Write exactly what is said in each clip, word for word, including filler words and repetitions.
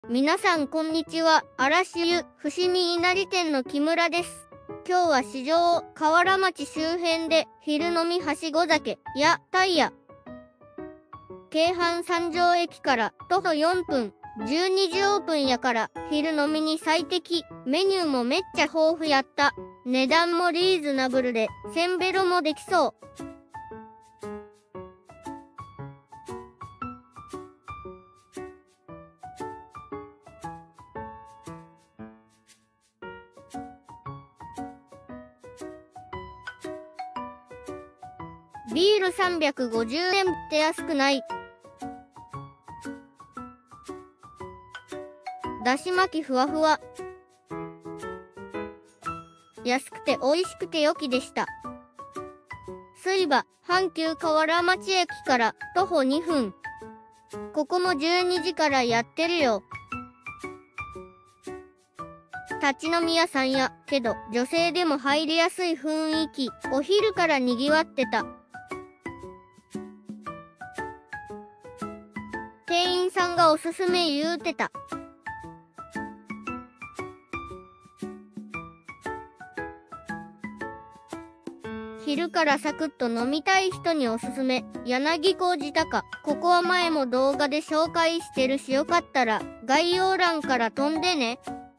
皆さんこんにちは。嵐湯伏見稲荷店の木村です。今日は市場河原町周辺で昼飲みはしご酒やタイヤ。京阪三条駅から徒歩よんぷん、じゅうにじオープンやから昼飲みに最適。メニューもめっちゃ豊富やった。値段もリーズナブルでせんベロもできそう。ビールさんびゃくごじゅうえんって安くない？だし巻きふわふわ。安くて美味しくて良きでした。すいば、阪急河原町駅から徒歩にふん。ここもじゅうにじからやってるよ。立ち飲み屋さんやけど女性でも入りやすい雰囲気。お昼から賑わってた。店員さんがおすすめ言うてた。昼からサクッと飲みたい人におすすめ。柳小路高。ここは前も動画で紹介してるしよかったら概要欄から飛んでね。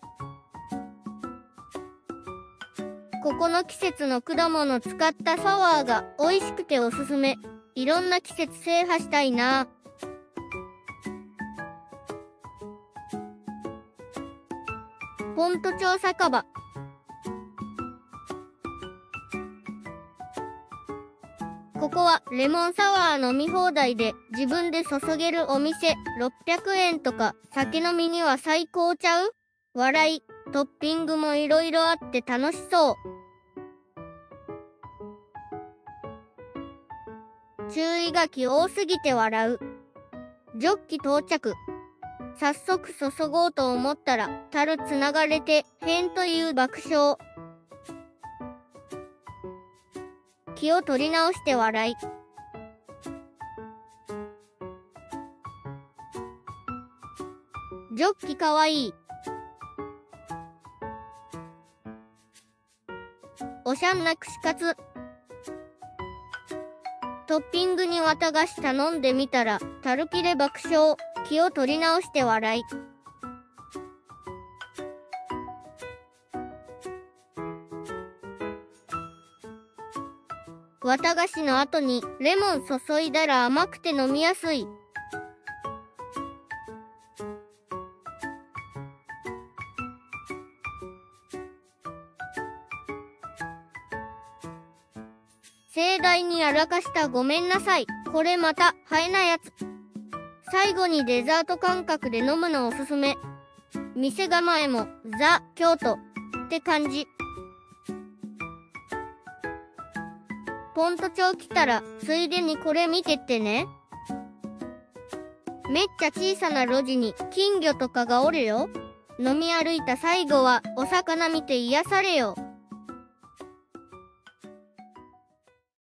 ここの季節の果物使ったサワーが美味しくておすすめ。いろんな季節制覇したいな。ポント町酒場。ここはレモンサワー飲み放題で自分で注げるお店。ろっぴゃくえんとか酒飲みには最高ちゃう？笑い。トッピングもいろいろあって楽しそう。注意書き多すぎて笑う。ジョッキ到着。早速注ごうと思ったら樽つながれて変という爆笑。気を取り直して笑い。ジョッキかわいい。おしゃんな串カツ。トッピングに綿菓子頼んでみたら樽切れ爆笑。気を取り直して笑い。綿菓子の後にレモン注いだら甘くて飲みやすい。盛大にやらかしたごめんなさい。これまたハエなやつ。最後にデザート感覚で飲むのおすすめ。店構えもザ・京都って感じ。ポント町来たらついでにこれ見てってね。めっちゃ小さな路地に金魚とかがおるよ。飲み歩いた最後はお魚見て癒されよ。